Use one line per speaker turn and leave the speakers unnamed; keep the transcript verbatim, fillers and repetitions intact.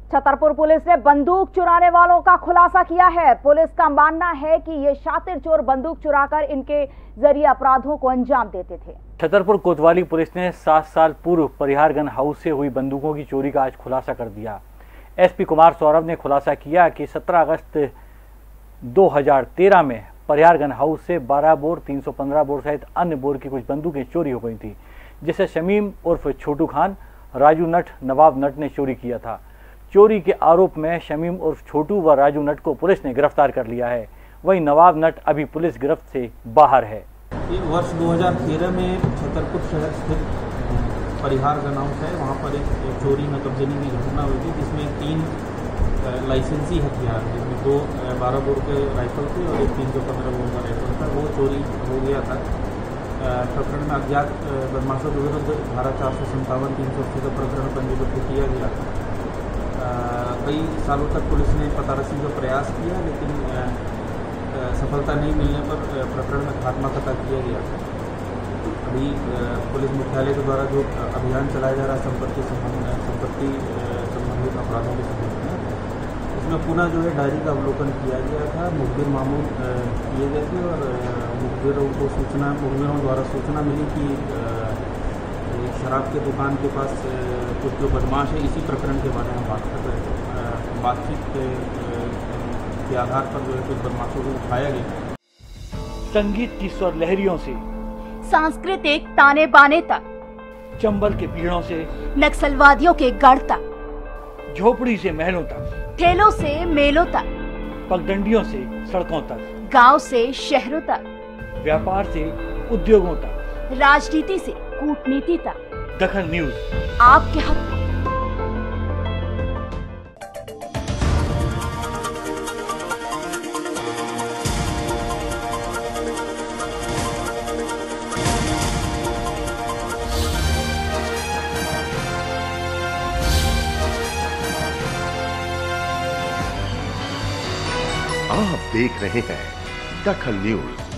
Chhatarpur police ने बंदूक चुराने वालों का खुलासा किया है। पुलिस का मानना है कि ये शातिर चोर बंदूक चुराकर इनके जरिए अपराधों को अंजाम देते थे।
छतरपुर कोतवाली पुलिस ने सात साल पूर्व परिहार गन हाउस से हुई बंदूकों की चोरी का आज खुलासा कर दिया। एसपी कुमार सौरभ ने खुलासा किया कि सत्रह अगस्त दो हज़ार तेरह में परिहार गन हाउस से बारह बोर, तीन सौ पंद्रह बोर सहित अन्य बोर की कुछ बंदूकें चोरी हो गई थी, जिसे शमीम उर्फ छोटू खान, राजू नट, नवाब नट ने चोरी किया था। चोरी के आरोप में शमीम उर्फ छोटू व राजू नट को पुलिस ने गिरफ्तार कर लिया है। वहीं नवाब नट अभी पुलिस गिरफ्त से बाहर है।
वर्ष दो हज़ार तेरह में छतरपुर शहर स्थित परिहार गन हाउस है, वहाँ पर एक चोरी में कब्जेनी की घटना हुई थी, जिसमें तीन लाइसेंसी हथियार, जिसमें दो बारह बोर के राइफल थे और एक तीन सौ पंद्रह बोर का राइफल था, वो चोरी हो गया था। प्रकरण में अज्ञात बदमाशों के विरुद्ध धारा चार सौ संतावन तीन सौ छः प्रकरण पंजीबद्ध किया गया था। कई सालों तक पुलिस ने पतारसी का प्रयास किया, लेकिन सफलता नहीं मिलने पर प्रकरण में खात्मा कता किया गया। अभी पुलिस मुख्यालय के द्वारा जो अभियान चलाया जा रहा है संपत्ति संपत्ति संबंधित अपराधों के संबंध में, उसमें पुनः जो है डायरी का अवलोकन किया गया था। मुखबिर मामूल किए गए थे और मुखबिरों को सूचना मुखबिरों द्वारा सूचना मिली कि शराब के दुकान के पास कुछ जो बदमाश है इसी प्रकरण के बारे में बात कर रहे थे। बातचीत के, के आधार पर जो है कुछ बदमाशों को उठाया गया।
संगीत की स्वर लहरियों से
सांस्कृतिक ताने बाने तक,
चंबल के पीड़ों से
नक्सलवादियों के गढ़ तक,
झोपड़ी से महलों तक,
ठेलों से मेलों तक,
पगडंडियों से सड़कों तक,
गांव से शहरों तक,
व्यापार से उद्योगों तक,
राजनीति से कूटनीति तक,
दखल न्यूज
आपके हक में।
आप देख रहे हैं दखल न्यूज।